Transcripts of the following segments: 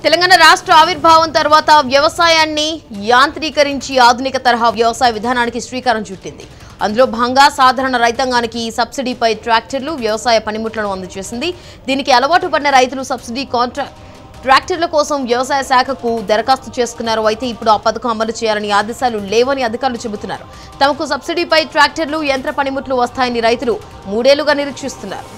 తెలంగాణ రాష్ట్ర ఆవిర్భావం తర్వాత వ్యవసాయాన్ని యాంత్రీకరించి ఆధునిక తరహా వ్యవసాయ విధానానికి శ్రీకారం చుట్టింది. అందులో భాగంగా సాధారణ రైతాంగానికి సబ్సిడీపై ట్రాక్టర్లు, వ్యవసాయ పనిముట్లను అందజేసింది. దీనికి అలవాటు పడిన రైతులు సబ్సిడీ ట్రాక్టర్ల కోసం వ్యవసాయ శాఖకు దరఖాస్తు చేసుకున్నారు. అయితే ఇప్పుడు ఆ పథకం అమలు చేయాలని ఆదేశాలు లేవని అధికారులు చెబుతున్నారు. తమకు సబ్సిడీపై ట్రాక్టర్లు, యంత్ర పనిముట్లు వస్తాయని రైతులు 3 ఏళ్లుగా నిరీక్షిస్తున్నారు.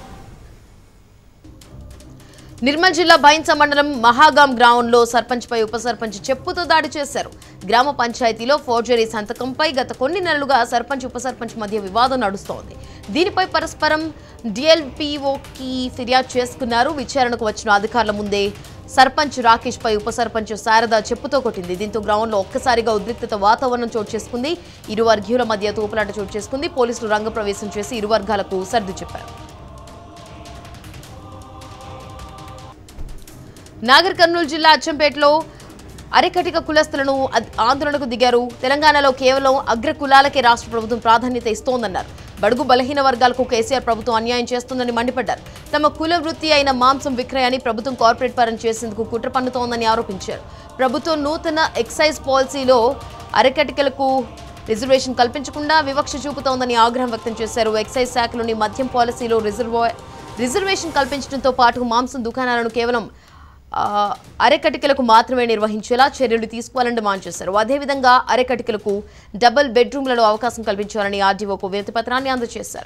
నిర్మల్ జిల్లా బైన్స మండలం మహాగాం గ్రామంలో సర్పంచ్పై ఉప సర్పంచ్ చెప్పుతో దాడి చేశారు. గ్రామ పంచాయతీలో ఫోర్జరీ సంతకంపై గత కొన్ని నెలలుగా సర్పంచ్, ఉప సర్పంచ్ మధ్య వివాదం నడుస్తోంది. దీనిపై పరస్పరం డిఎల్పిఓకి ఫిర్యాదు చేసుకున్నారు. విచారణకు వచ్చిన అధికారుల ముందే సర్పంచ్ రాకేష్ పై ఉప సర్పంచ్ శారద చెప్పుతో కొట్టింది. దీంతో గ్రామంలో ఒక్కసారిగా ఉద్రిక్తత వాతావరణం చోటు చేసుకుంది. ఇరు వర్గీయుల మధ్య తోపులాట చోటు చేసుకుంది. పోలీసులు రంగప్రవేశం చేసి ఇరు వర్గాలకు సర్ది చెప్పారు. నాగర్ కర్నూలు జిల్లా అచ్చంపేటలో అరెకటిక కులస్తులను ఆందోళనకు దిగారు. తెలంగాణలో కేవలం అగ్ర కులాలకే రాష్ట్ర ప్రభుత్వం ప్రాధాన్యత ఇస్తోందన్నారు. బడుగు బలహీన వర్గాలకు కేసీఆర్ ప్రభుత్వం అన్యాయం చేస్తోందని మండిపడ్డారు. తమ కుల వృత్తి అయిన మాంసం విక్రయాన్ని ప్రభుత్వం కార్పొరేట్ పరం చేసేందుకు కుట్ర పన్నుతోందని ఆరోపించారు. ప్రభుత్వం నూతన ఎక్సైజ్ పాలసీలో అరెకటికలకు రిజర్వేషన్ కల్పించకుండా వివక్ష చూపుతోందని ఆగ్రహం వ్యక్తం చేశారు. ఎక్సైజ్ శాఖలోని మద్యం పాలసీలో రిజర్వేషన్ కల్పించడంతో పాటు మాంసం దుకాణాలను కేవలం అరెకటికలకు మాత్రమే నిర్వహించేలా చర్యలు తీసుకోవాలని డిమాండ్ చేశారు. అదేవిధంగా అరెకటికలకు డబుల్ బెడ్రూమ్లలో అవకాశం కల్పించాలని ఆర్డీఓకు వినతి పత్రాన్ని అందజేశారు.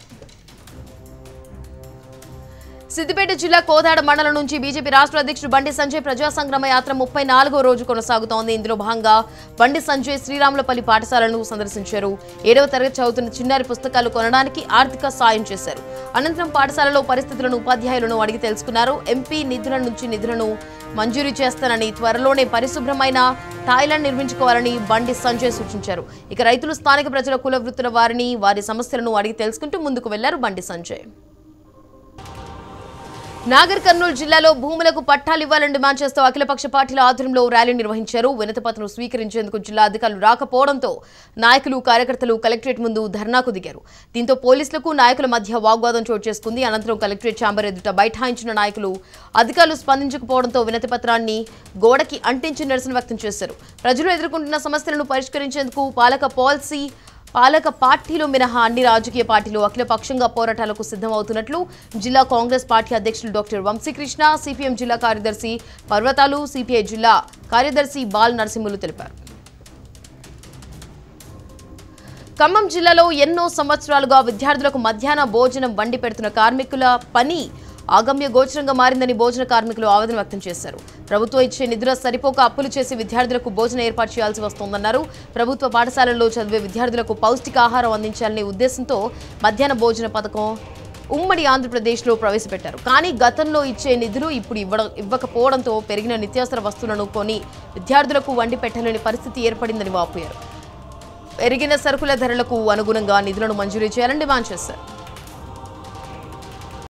సిద్దిపేట జిల్లా కోదాడ మండలం నుంచి బీజేపీ రాష్ట్ర అధ్యక్షుడు బండి సంజయ్ ప్రజా సంగ్రామ యాత్ర 34వ రోజు కొనసాగుతోంది. ఇందులో భాగంగా బండి సంజయ్ శ్రీరాములపల్లి పాఠశాలను సందర్శించారు. 7వ తరగతి చదువుతున్న చిన్నారి పుస్తకాలు కొనడానికి ఆర్థిక సాయం చేశారు. అనంతరం పాఠశాలలో పరిస్థితులను ఉపాధ్యాయులను అడిగి తెలుసుకున్నారు. ఎంపీ నిధుల నుంచి నిధులను మంజూరు చేస్తానని, త్వరలోనే పరిశుభ్రమైన టాయిలెట్ నిర్మించుకోవాలని బండి సంజయ్ సూచించారు. ఇక రైతులు, స్థానిక ప్రజల కుల వృత్తుల వారిని వారి సమస్యలను అడిగి తెలుసుకుంటూ ముందుకు వెళ్లారు బండి సంజయ్. నాగర్ కర్నూలు జిల్లాలో భూములకు పట్టాలు ఇవ్వాలని డిమాండ్ చేస్తూ అఖిలపక్ష పార్టీల ఆధ్వర్యంలో ర్యాలీ నిర్వహించారు. వినతిపత్రం స్వీకరించేందుకు జిల్లా అధికారులు రాకపోవడంతో నాయకులు, కార్యకర్తలు కలెక్టరేట్ ముందు ధర్నాకు దిగారు. దీంతో పోలీసులకు నాయకుల మధ్య వాగ్వాదం చోటు చేసుకుంది. అనంతరం కలెక్టరేట్ ఛాంబర్ ఎదుట బైఠాయించిన నాయకులు అధికారులు స్పందించకపోవడంతో వినతిపత్రాన్ని గోడకి అంటించి నిరసన వ్యక్తం చేశారు. ప్రజలు ఎదుర్కొంటున్న సమస్యలను పరిష్కరించేందుకు పాలక పార్టీలు మినహా అన్ని రాజకీయ పార్టీలు అఖిలపక్షంగా పోరాటాలకు సిద్ధమవుతున్నట్లు జిల్లా కాంగ్రెస్ పార్టీ అధ్యక్షులు డాక్టర్ వంశీకృష్ణ, సిపిఎం జిల్లా కార్యదర్శి పర్వతాలు, సిపిఐ జిల్లా కార్యదర్శి బాల్ నరసింహులు తెలిపారు. ఖమ్మం జిల్లాలో ఎన్నో సంవత్సరాలుగా విద్యార్థులకు మధ్యాహ్న భోజనం వండి పెడుతున్న కార్మికుల పని ఆగమ్య గోచరంగా మారిందని భోజన కార్మికులు ఆవేదన వ్యక్తం చేశారు. ప్రభుత్వం ఇచ్చే నిధుల సరిపోక అప్పులు చేసి విద్యార్థులకు భోజనం ఏర్పాటు చేయాల్సి వస్తోందన్నారు. ప్రభుత్వ పాఠశాలల్లో చదివే విద్యార్థులకు పౌష్టికాహారం అందించాలనే ఉద్దేశంతో మధ్యాహ్న భోజన పథకం ఉమ్మడి ఆంధ్రప్రదేశ్లో ప్రవేశపెట్టారు. కానీ గతంలో ఇచ్చే నిధులు ఇప్పుడు ఇవ్వకపోవడంతో పెరిగిన నిత్యావసర వస్తువులను కొని విద్యార్థులకు వండి పెట్టలేని పరిస్థితి ఏర్పడిందని వాపోయారు. పెరిగిన సరుకుల ధరలకు అనుగుణంగా నిధులను మంజూరు చేయాలని డిమాండ్ చేశారు.